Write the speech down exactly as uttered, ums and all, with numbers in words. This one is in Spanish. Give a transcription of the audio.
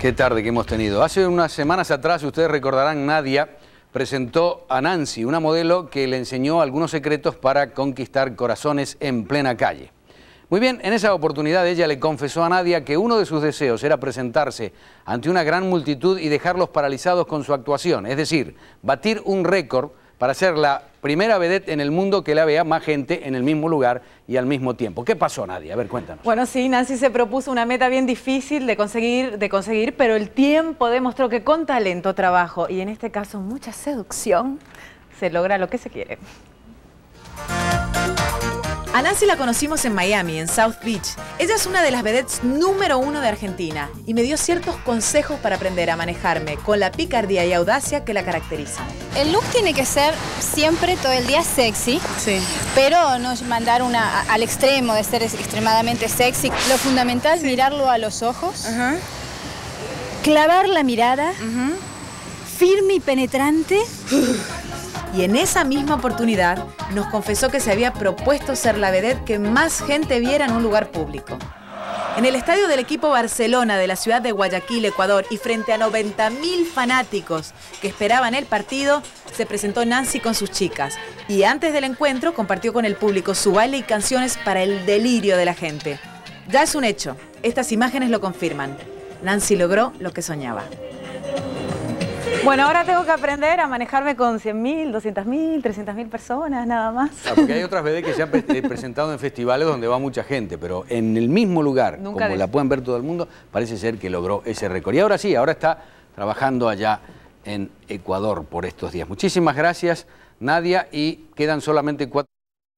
Qué tarde que hemos tenido. Hace unas semanas atrás, ustedes recordarán, Nadia presentó a Nancy, una modelo que le enseñó algunos secretos para conquistar corazones en plena calle. Muy bien, en esa oportunidad ella le confesó a Nadia que uno de sus deseos era presentarse ante una gran multitud y dejarlos paralizados con su actuación, es decir, batir un récord para ser la primera vedette en el mundo que la vea más gente en el mismo lugar y al mismo tiempo. ¿Qué pasó, Nadia? A ver, cuéntanos. Bueno, sí, Nancy se propuso una meta bien difícil de conseguir, de conseguir, pero el tiempo demostró que con talento, trabajo y en este caso mucha seducción, se logra lo que se quiere. A Nancy la conocimos en Miami, en South Beach. Ella es una de las vedettes número uno de Argentina y me dio ciertos consejos para aprender a manejarme con la picardía y audacia que la caracterizan. El look tiene que ser siempre, todo el día, sexy, sí, pero no mandar una, al extremo de ser extremadamente sexy. Lo fundamental es sí. mirarlo a los ojos, uh-huh. clavar la mirada, uh-huh. firme y penetrante. Y en esa misma oportunidad nos confesó que se había propuesto ser la vedette que más gente viera en un lugar público. En el estadio del equipo Barcelona de la ciudad de Guayaquil, Ecuador, y frente a noventa mil fanáticos que esperaban el partido, se presentó Nancy con sus chicas. Y antes del encuentro compartió con el público su baile y canciones para el delirio de la gente. Ya es un hecho, estas imágenes lo confirman. Nancy logró lo que soñaba. Bueno, ahora tengo que aprender a manejarme con cien mil, doscientas mil, trescientas mil personas, nada más. Ah, porque hay otras vedettes que se han pre presentado en festivales donde va mucha gente, pero en el mismo lugar, Nunca como de... la pueden ver todo el mundo, parece ser que logró ese récord. Y ahora sí, ahora está trabajando allá en Ecuador por estos días. Muchísimas gracias, Nadia, y quedan solamente cuatro...